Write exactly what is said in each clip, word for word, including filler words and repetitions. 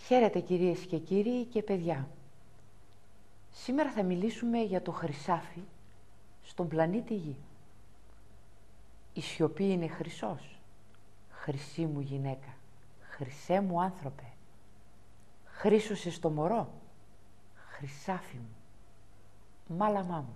Χαίρετε κυρίες και κύριοι και παιδιά. Σήμερα θα μιλήσουμε για το χρυσάφι στον πλανήτη Γη. Η σιωπή είναι χρυσός. Χρυσή μου γυναίκα, χρυσέ μου άνθρωπε. Χρύσωσες το μωρό, χρυσάφι μου, μάλαμά μου.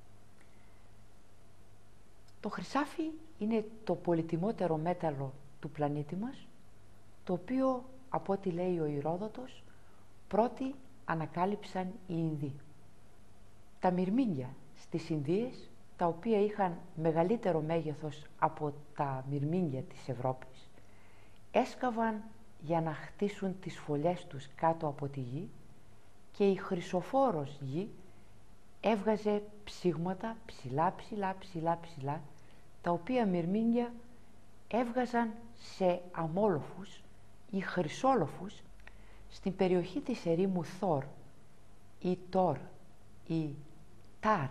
Το χρυσάφι είναι το πολυτιμότερο μέταλλο του πλανήτη μας, το οποίο, από ό,τι λέει ο Ηρόδοτος, πρώτοι ανακάλυψαν οι Ινδοί. Τα μυρμήγκια στις Ινδίες, τα οποία είχαν μεγαλύτερο μέγεθος από τα μυρμήγκια της Ευρώπης, έσκαβαν για να χτίσουν τις φωλιές τους κάτω από τη γη και η χρυσοφόρος γη έβγαζε ψήγματα ψηλά, ψηλά, ψηλά, ψηλά, τα οποία μυρμήγκια έβγαζαν σε αμόλοφους ή χρυσόλοφους στην περιοχή της ερήμου Θόρ ή Τόρ ή Τάρ,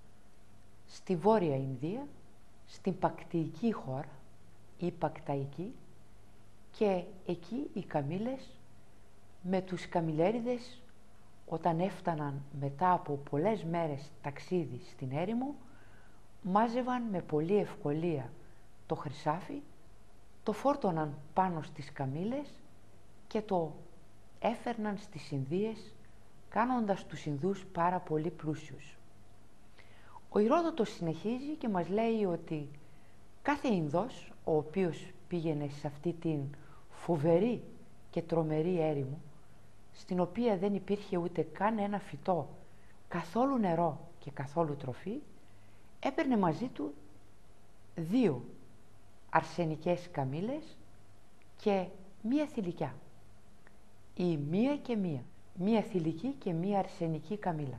στη Βόρεια Ινδία, στην Πακτεϊκή χώρα ή Πακταϊκή, και εκεί οι καμήλες με τους καμηλέριδες, όταν έφταναν μετά από πολλές μέρες ταξίδι στην έρημο, μάζευαν με πολλή ευκολία το χρυσάφι, το φόρτωναν πάνω στις καμήλες και το έφερναν στις Ινδίες, κάνοντας τους Ινδούς πάρα πολύ πλούσιους. Ο Ηρόδοτος συνεχίζει και μας λέει ότι κάθε Ινδός, ο οποίος πήγαινε σε αυτή την φοβερή και τρομερή έρημο, στην οποία δεν υπήρχε ούτε καν ένα φυτό, καθόλου νερό και καθόλου τροφή, έπαιρνε μαζί του δύο αρσενικές καμήλες και μία θηλυκιά, ή μία και μία, μία θηλυκή και μία αρσενική καμήλα.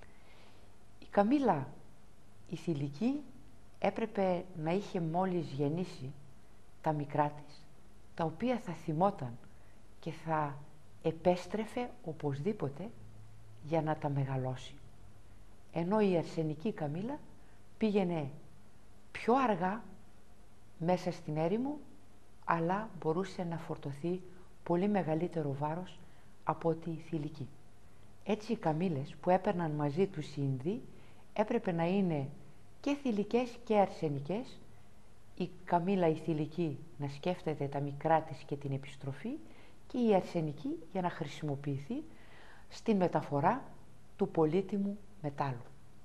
Η καμήλα, η θηλυκή, έπρεπε να είχε μόλις γεννήσει τα μικρά της, τα οποία θα θυμόταν και θα επέστρεφε οπωσδήποτε για να τα μεγαλώσει. Ενώ η αρσενική καμήλα πήγαινε πιο αργά μέσα στην έρημο, αλλά μπορούσε να φορτωθεί πολύ μεγαλύτερο βάρος από τη θηλυκή. Έτσι οι καμήλες που έπαιρναν μαζί τους οι Ινδοί έπρεπε να είναι και θηλυκές και αρσενικές, η καμήλα η θηλυκή να σκέφτεται τα μικρά της και την επιστροφή, και η αρσενική για να χρησιμοποιηθεί στη μεταφορά του πολύτιμου μετάλλου.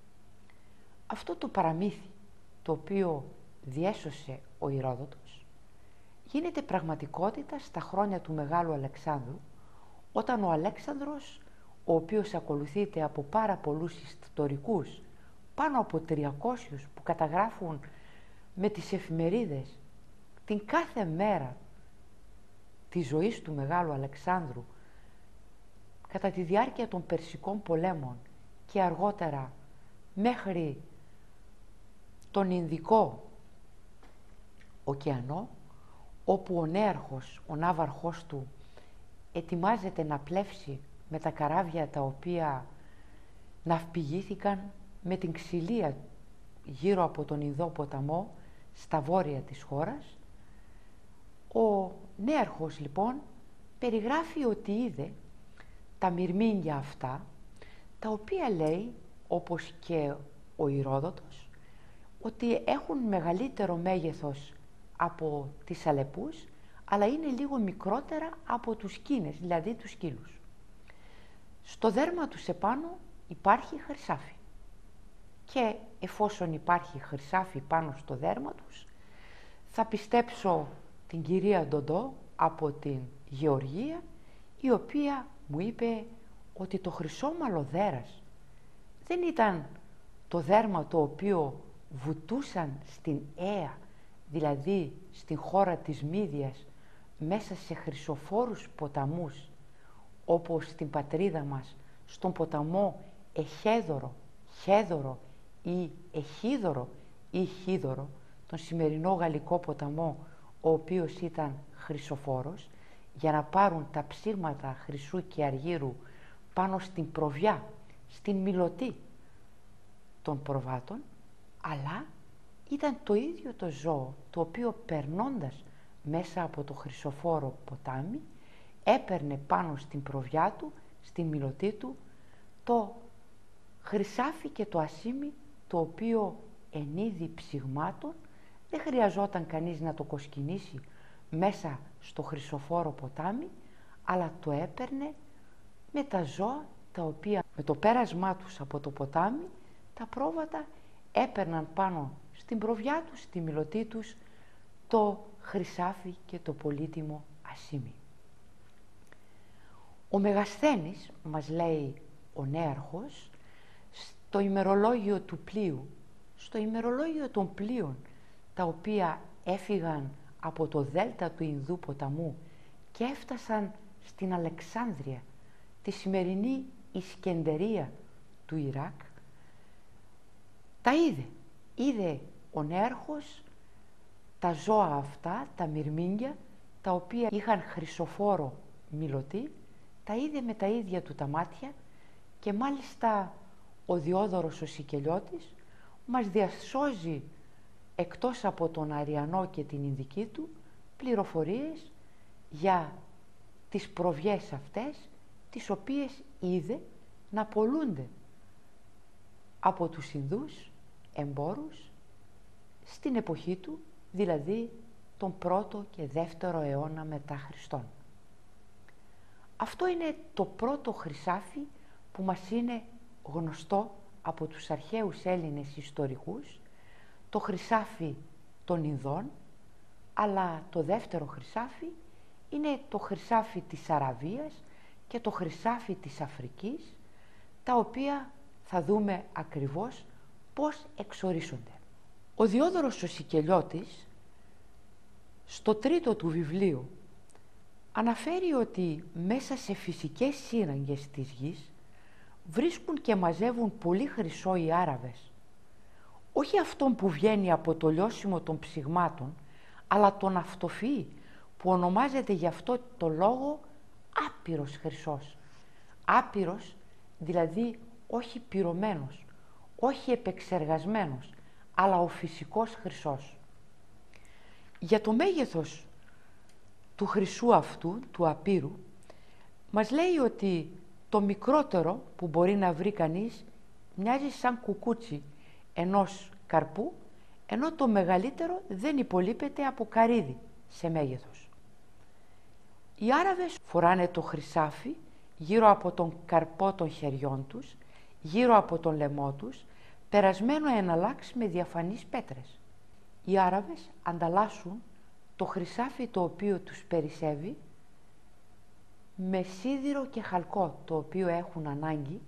Αυτό το παραμύθι, το οποίο διέσωσε ο Ηρόδοτος, γίνεται πραγματικότητα στα χρόνια του Μεγάλου Αλεξάνδρου, όταν ο Αλέξανδρος, ο οποίος ακολουθείται από πάρα πολλούς ιστορικούς, πάνω από τριακόσιους, που καταγράφουν με τις εφημερίδες την κάθε μέρα της ζωής του Μεγάλου Αλεξάνδρου κατά τη διάρκεια των Περσικών πολέμων και αργότερα μέχρι τον Ινδικό ωκεανό, όπου ο νέαρχος, ο ναύαρχός του, ετοιμάζεται να πλεύσει με τα καράβια τα οποία ναυπηγήθηκαν με την ξυλία γύρω από τον Ινδό ποταμό στα βόρεια της χώρας. Ο νέαρχος λοιπόν περιγράφει ότι είδε τα μυρμήγκια αυτά, τα οποία λέει, όπως και ο Ηρόδοτος, ότι έχουν μεγαλύτερο μέγεθος από τις αλεπούς, αλλά είναι λίγο μικρότερα από τους κίνες, δηλαδή τους σκύλους. Στο δέρμα τους επάνω υπάρχει χρυσάφι, και εφόσον υπάρχει χρυσάφι πάνω στο δέρμα τους, θα πιστέψω την κυρία Ντοντό από την Γεωργία, η οποία μου είπε ότι το χρυσόμαλο δέρας δεν ήταν το δέρμα το οποίο βουτούσαν στην Αία, δηλαδή στην χώρα της Μύδιας, μέσα σε χρυσοφόρους ποταμούς, όπως στην πατρίδα μας, στον ποταμό Εχέδωρο, Χέδωρο ή Εχίδωρο ή Χίδωρο, τον σημερινό γαλλικό ποταμό, ο οποίος ήταν χρυσοφόρος, για να πάρουν τα ψήγματα χρυσού και αργύρου πάνω στην προβιά, στην μιλωτή των προβάτων, αλλά ήταν το ίδιο το ζώο, το οποίο περνώντας μέσα από το χρυσοφόρο ποτάμι, έπαιρνε πάνω στην προβιά του, στην μυλωτή του, το χρυσάφι και το ασίμι, το οποίο εν είδη ψυγμάτων δεν χρειαζόταν κανείς να το κοσκινήσει μέσα στο χρυσοφόρο ποτάμι, αλλά το έπαιρνε με τα ζώα τα οποία με το πέρασμά τους από το ποτάμι τα πρόβατα έπαιρναν πάνω στην προβιά τους, στη μυλωτή τους, το χρυσάφι και το πολύτιμο ασίμι. Ο Μεγασθένης, μας λέει ο νέαρχος, στο ημερολόγιο του πλοίου, στο ημερολόγιο των πλοίων, τα οποία έφυγαν από το δέλτα του Ινδού ποταμού και έφτασαν στην Αλεξάνδρεια, τη σημερινή Ισκεντερία του Ιράκ, τα είδε. Είδε ο νέαρχος τα ζώα αυτά, τα μυρμήγκια, τα οποία είχαν χρυσοφόρο μυλωτή, τα είδε με τα ίδια του τα μάτια και μάλιστα ο Διόδωρος ο Σικελιώτης μας διασώζει εκτός από τον Αριανό και την Ινδική του πληροφορίες για τις προβιές αυτές, τις οποίες είδε να πωλούνται από τους Ινδούς εμπόρους στην εποχή του, δηλαδή τον πρώτο και δεύτερο αιώνα μετά Χριστόν. Αυτό είναι το πρώτο χρυσάφι που μας είναι γνωστό από τους αρχαίους Έλληνες ιστορικούς, το χρυσάφι των Ινδών, αλλά το δεύτερο χρυσάφι είναι το χρυσάφι της Αραβίας και το χρυσάφι της Αφρικής, τα οποία θα δούμε ακριβώς πώς εξορίσσονται. Ο Διόδωρος ο Σικελιώτης, στο τρίτο του βιβλίο, αναφέρει ότι μέσα σε φυσικές σύραγγες της γης βρίσκουν και μαζεύουν πολύ χρυσό οι Άραβες. Όχι αυτόν που βγαίνει από το λιώσιμο των ψυγμάτων, αλλά τον αυτοφυή που ονομάζεται γι' αυτό το λόγο άπειρος χρυσός. Άπειρος, δηλαδή όχι πυρωμένος, όχι επεξεργασμένος, αλλά ο φυσικός χρυσός. Για το μέγεθος του χρυσού αυτού, του απείρου, μας λέει ότι το μικρότερο που μπορεί να βρει κανείς μοιάζει σαν κουκούτσι ενός καρπού, ενώ το μεγαλύτερο δεν υπολείπεται από καρύδι σε μέγεθος. Οι Άραβες φοράνε το χρυσάφι γύρω από τον καρπό των χεριών τους, γύρω από τον λαιμό τους, περασμένο εναλλάξ με διαφανείς πέτρες. Οι Άραβες ανταλλάσσουν το χρυσάφι το οποίο τους περισσεύει με σίδηρο και χαλκό το οποίο έχουν ανάγκη,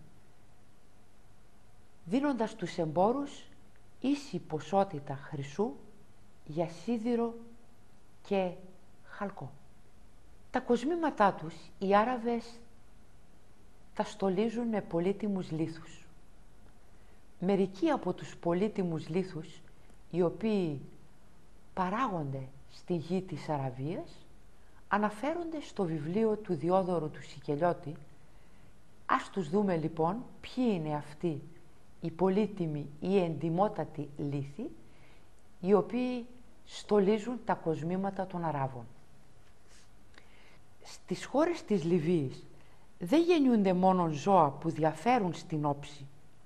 δίνοντας τους εμπόρους ίση ποσότητα χρυσού για σίδηρο και χαλκό. Τα κοσμήματά τους οι Άραβες τα στολίζουν με πολύτιμους λίθους. Μερικοί από τους πολύτιμους λίθους, οι οποίοι παράγονται στη γη της Αραβίας, αναφέρονται στο βιβλίο του Διόδωρου του Σικελιώτη. Ας τους δούμε λοιπόν ποιοι είναι αυτοί οι πολύτιμοι ή εντιμότατοι λίθοι, οι οποίοι στολίζουν τα κοσμήματα των Αράβων. Στις χώρες της Λιβύης δεν γεννιούνται μόνο ζώα που διαφέρουν στην όψη,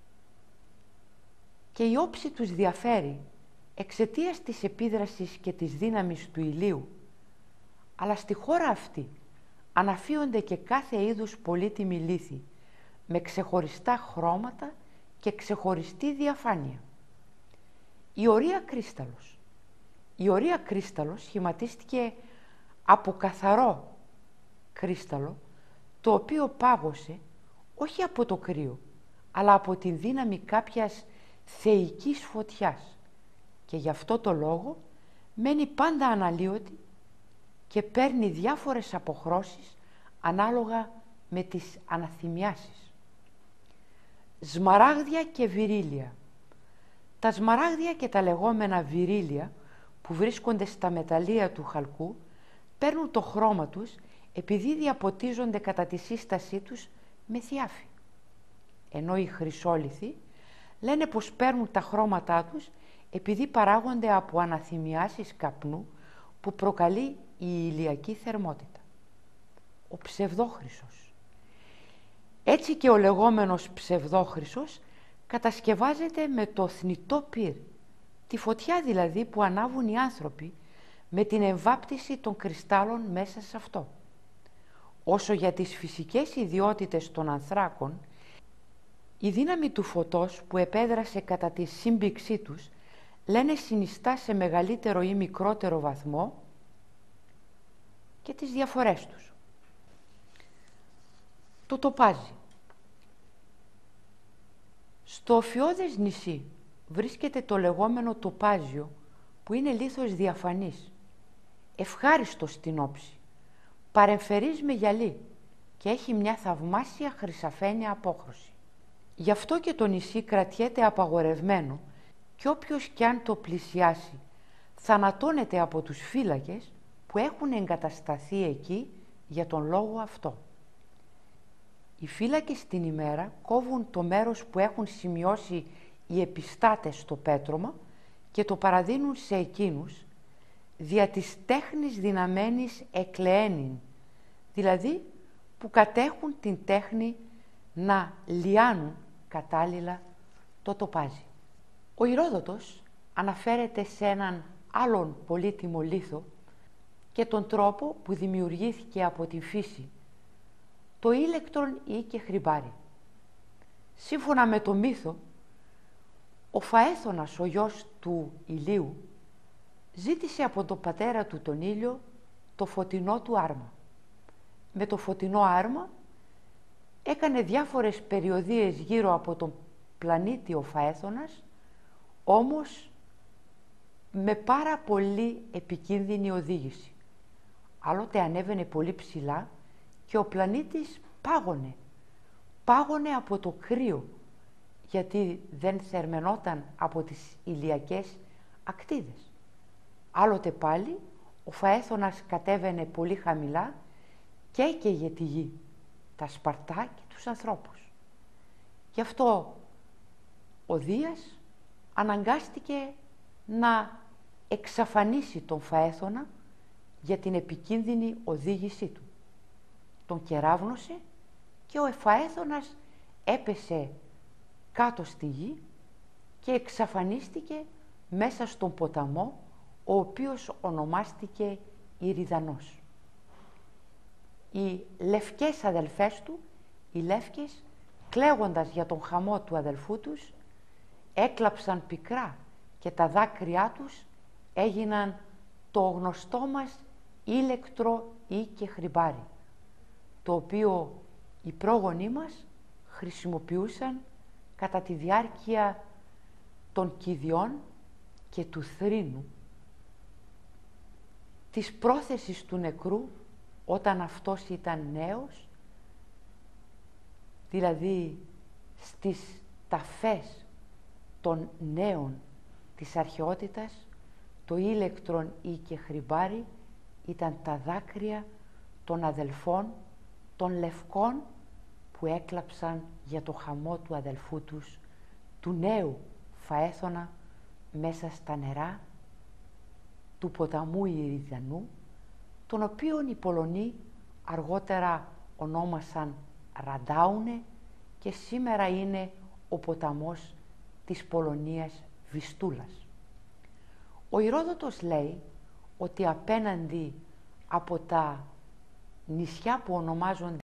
και η όψη τους διαφέρει εξαιτίας της επίδρασης και της δύναμης του ηλίου, αλλά στη χώρα αυτή αναφύονται και κάθε είδους πολύτιμοι λίθοι με ξεχωριστά χρώματα και ξεχωριστή διαφάνεια. Η ορία κρίσταλος. Η ορία κρίσταλος σχηματίστηκε από καθαρό κρίσταλο, το οποίο πάγωσε όχι από το κρύο, αλλά από τη δύναμη κάποιας θεϊκής φωτιάς, και γι' αυτό το λόγο μένει πάντα αναλύωτη και παίρνει διάφορες αποχρώσεις ανάλογα με τις αναθυμιάσεις. Σμαράγδια και βυρίλια. Τα σμαράγδια και τα λεγόμενα βυρίλια που βρίσκονται στα μεταλλεία του χαλκού παίρνουν το χρώμα τους επειδή διαποτίζονται κατά τη σύστασή τους με θιάφη. Ενώ οι χρυσόλιθοι λένε πως παίρνουν τα χρώματά τους επειδή παράγονται από αναθυμιάσεις καπνού που προκαλεί η ηλιακή θερμότητα. ο Ψευδόχρυσος. Έτσι και ο λεγόμενος Ψευδόχρυσος κατασκευάζεται με το θνητό πυρ, τη φωτιά δηλαδή που ανάβουν οι άνθρωποι με την εμβάπτιση των κρυστάλλων μέσα σε αυτό. Όσο για τις φυσικές ιδιότητες των ανθράκων, η δύναμη του φωτός που επέδρασε κατά τη σύμπηξή τους λένε συνιστά σε μεγαλύτερο ή μικρότερο βαθμό και τις διαφορές τους. Το τοπάζι. Στο Οφιώδες νησί βρίσκεται το λεγόμενο τοπάζιο που είναι λίθος διαφανής, ευχάριστο στην όψη, παρεμφερής με γυαλί και έχει μια θαυμάσια χρυσαφένια απόχρωση. Γι' αυτό και το νησί κρατιέται απαγορευμένο και όποιος κι αν το πλησιάσει θανατώνεται από τους φύλακες που έχουν εγκατασταθεί εκεί για τον λόγο αυτό. Οι φύλακες την ημέρα κόβουν το μέρος που έχουν σημειώσει οι επιστάτες στο πέτρωμα και το παραδίνουν σε εκείνους δια της τέχνης δυναμένης εκλεένην, δηλαδή που κατέχουν την τέχνη να λιάνουν κατάλληλα το τοπάζι. Ο Ηρόδοτος αναφέρεται σε έναν άλλον πολύτιμο λίθο και τον τρόπο που δημιουργήθηκε από τη φύση, το ήλεκτρον ή και χρυμπάρι. Σύμφωνα με το μύθο, ο Φαέθωνας, ο γιος του Ηλίου, ζήτησε από τον πατέρα του τον ήλιο το φωτεινό του άρμα. Με το φωτεινό άρμα έκανε διάφορες περιοδίες γύρω από τον πλανήτη ο Φαέθωνας, όμως με πάρα πολύ επικίνδυνη οδήγηση. Άλλοτε ανέβαινε πολύ ψηλά και ο πλανήτης πάγωνε. Πάγωνε από το κρύο, γιατί δεν θερμαινόταν από τις ηλιακές ακτίδες. Άλλοτε πάλι ο Φαέθωνας κατέβαινε πολύ χαμηλά και έκαιγε τη γη, τα σπαρτά και τους ανθρώπους. Γι' αυτό ο Δίας αναγκάστηκε να εξαφανίσει τον Φαέθωνα για την επικίνδυνη οδήγησή του. Τον κεράβνωσε και ο Φαέθωνας έπεσε κάτω στη γη και εξαφανίστηκε μέσα στον ποταμό, ο οποίος ονομάστηκε Ηριδανός. Οι λευκές αδελφές του, οι Λεύκες, κλαίγοντας για τον χαμό του αδελφού τους, έκλαψαν πικρά και τα δάκρυά τους έγιναν το γνωστό μας ήλεκτρο ή και χρυμπάρι, το οποίο οι πρόγονοί μας χρησιμοποιούσαν κατά τη διάρκεια των κηδιών και του θρήνου, της πρόθεσης του νεκρού όταν αυτός ήταν νέος, δηλαδή στις ταφές των νέων της αρχαιότητας, το ήλεκτρον ή και χρυμπάρι ήταν τα δάκρυα των αδελφών, των λευκών που έκλαψαν για το χαμό του αδελφού τους, του νέου Φαέθωνα, μέσα στα νερά του ποταμού Ηριδανού, τον οποίον οι Πολωνοί αργότερα ονόμασαν Ραντάουνε και σήμερα είναι ο ποταμός της Πολωνίας Βιστούλας. Ο Ηρόδοτος λέει ότι απέναντι από τα νησιά που ονομάζονται